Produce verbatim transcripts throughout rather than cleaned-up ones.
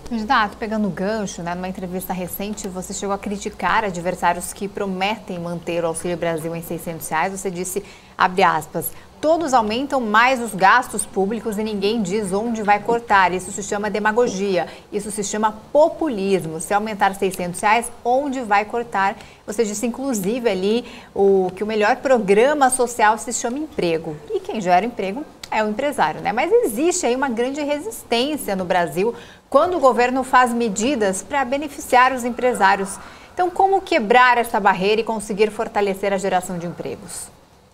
Candidato, pegando o gancho, né, numa entrevista recente, você chegou a criticar adversários que prometem manter o Auxílio Brasil em seiscentos reais. Você disse, abre aspas, todos aumentam mais os gastos públicos e ninguém diz onde vai cortar. Isso se chama demagogia, isso se chama populismo. Se aumentar seiscentos reais, onde vai cortar? Você disse, inclusive, ali o, que o melhor programa social se chama emprego. E quem gera emprego é o empresário, né? Mas existe aí uma grande resistência no Brasil quando o governo faz medidas para beneficiar os empresários. Então, como quebrar essa barreira e conseguir fortalecer a geração de empregos?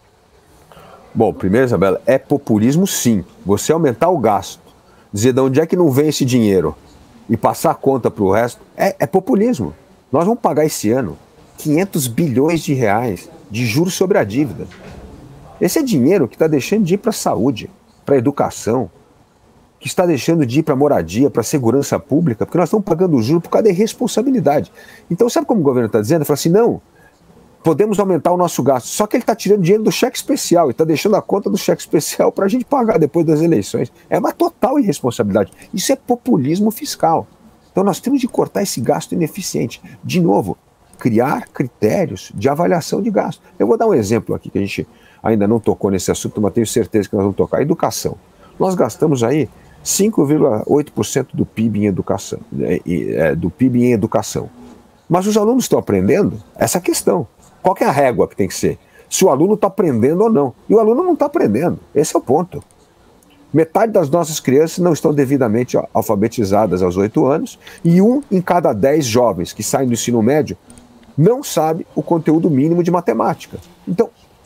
Bom, primeiro, Isabela, é populismo sim. Você aumentar o gasto, dizer de onde é que não vem esse dinheiro e passar a conta para o resto, é, é populismo. Nós vamos pagar esse ano quinhentos bilhões de reais de juros sobre a dívida. Esse é dinheiro que está deixando de ir para a saúde, para a educação, que está deixando de ir para a moradia, para a segurança pública, porque nós estamos pagando o juro por causa da irresponsabilidade. Então, sabe como o governo está dizendo? Ele fala assim, não, podemos aumentar o nosso gasto, só que ele está tirando dinheiro do cheque especial e está deixando a conta do cheque especial para a gente pagar depois das eleições. É uma total irresponsabilidade. Isso é populismo fiscal. Então, nós temos de cortar esse gasto ineficiente. De novo, criar critérios de avaliação de gasto. Eu vou dar um exemplo aqui que a gente ainda não tocou nesse assunto, mas tenho certeza que nós vamos tocar. Educação. Nós gastamos aí cinco vírgula oito por cento do P I B em educação, é, do P I B em educação. Mas os alunos estão aprendendo? Essa é a questão. Qual que é a régua que tem que ser? Se o aluno está aprendendo ou não. E o aluno não está aprendendo. Esse é o ponto. Metade das nossas crianças não estão devidamente alfabetizadas aos oito anos e um em cada dez jovens que saem do ensino médio não sabe o conteúdo mínimo de matemática. Então,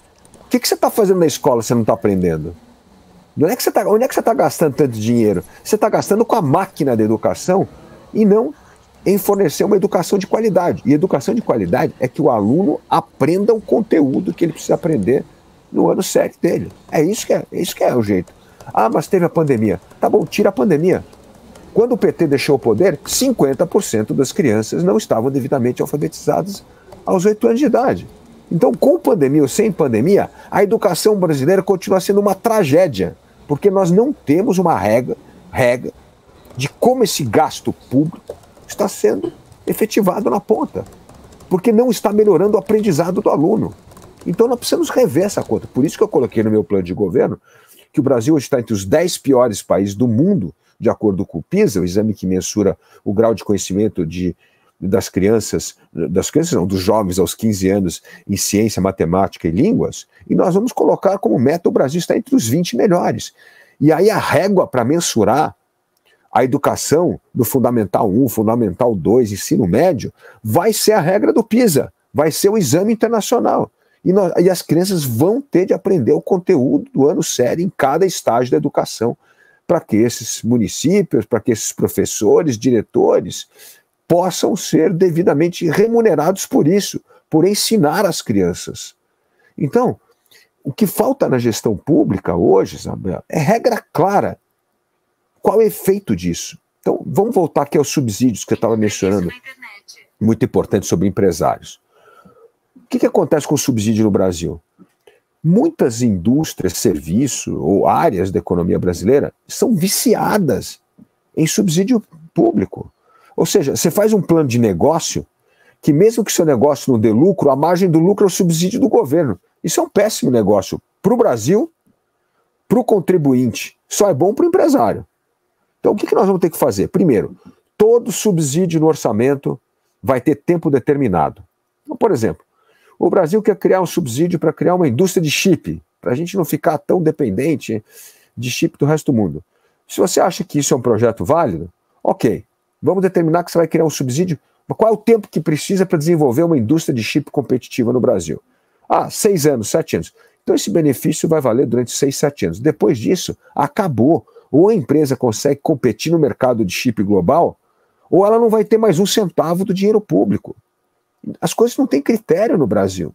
o que, que você está fazendo na escola se você não está aprendendo? Onde é que você está onde é que você está gastando tanto dinheiro? Você está gastando com a máquina da educação e não em fornecer uma educação de qualidade. E educação de qualidade é que o aluno aprenda o conteúdo que ele precisa aprender no ano sete dele. É isso que é, é isso que é o jeito. Ah, mas teve a pandemia. Tá bom, tira a pandemia. Quando o P T deixou o poder, cinquenta por cento das crianças não estavam devidamente alfabetizadas aos oito anos de idade. Então, com pandemia ou sem pandemia, a educação brasileira continua sendo uma tragédia, porque nós não temos uma regra, regra de como esse gasto público está sendo efetivado na ponta, porque não está melhorando o aprendizado do aluno. Então nós precisamos rever essa conta. Por isso que eu coloquei no meu plano de governo que o Brasil hoje está entre os dez piores países do mundo, de acordo com o PISA, o exame que mensura o grau de conhecimento de, das crianças, das crianças não, dos jovens aos quinze anos em ciência, matemática e línguas, e nós vamos colocar como meta o Brasil está entre os vinte melhores. E aí a régua para mensurar a educação do Fundamental um, Fundamental dois, ensino médio, vai ser a regra do PISA, vai ser o exame internacional. E, nós, e as crianças vão ter de aprender o conteúdo do ano sério em cada estágio da educação, para que esses municípios, para que esses professores, diretores, possam ser devidamente remunerados por isso, por ensinar as crianças. Então, o que falta na gestão pública hoje, Isabel, é regra clara. Qual é o efeito disso? Então, vamos voltar aqui aos subsídios que eu estava mencionando, muito importante sobre empresários. O que, que acontece com o subsídio no Brasil? Muitas indústrias, serviços ou áreas da economia brasileira são viciadas em subsídio público. Ou seja, você faz um plano de negócio que mesmo que seu negócio não dê lucro, a margem do lucro é o subsídio do governo. Isso é um péssimo negócio para o Brasil, para o contribuinte, só é bom para o empresário. Então, o que, que nós vamos ter que fazer? Primeiro, todo subsídio no orçamento vai ter tempo determinado. Então, por exemplo, o Brasil quer criar um subsídio para criar uma indústria de chip, para a gente não ficar tão dependente de chip do resto do mundo. Se você acha que isso é um projeto válido, ok, vamos determinar que você vai criar um subsídio. Qual é o tempo que precisa para desenvolver uma indústria de chip competitiva no Brasil? Ah, seis anos, sete anos. Então esse benefício vai valer durante seis, sete anos. Depois disso, acabou. Ou a empresa consegue competir no mercado de chip global, ou ela não vai ter mais um centavo do dinheiro público. As coisas não têm critério no Brasil.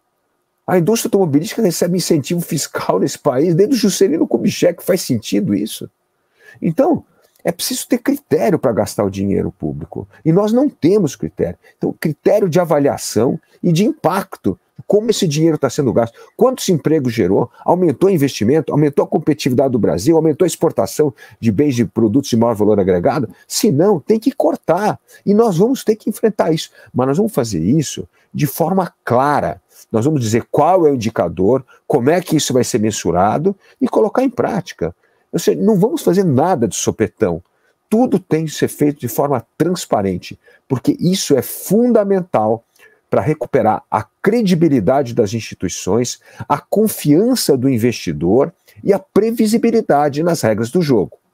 A indústria automobilística recebe incentivo fiscal nesse país, desde o Juscelino Kubitschek, faz sentido isso? Então, é preciso ter critério para gastar o dinheiro público. E nós não temos critério. Então, critério de avaliação e de impacto. como esse dinheiro está sendo gasto, quantos empregos gerou, aumentou o investimento, aumentou a competitividade do Brasil, aumentou a exportação de bens e produtos de maior valor agregado. Se não, tem que cortar. E nós vamos ter que enfrentar isso. Mas nós vamos fazer isso de forma clara. Nós vamos dizer qual é o indicador, como é que isso vai ser mensurado e colocar em prática. Ou seja, não vamos fazer nada de sopetão. Tudo tem que ser feito de forma transparente, porque isso é fundamental para recuperar a credibilidade das instituições, a confiança do investidor e a previsibilidade nas regras do jogo.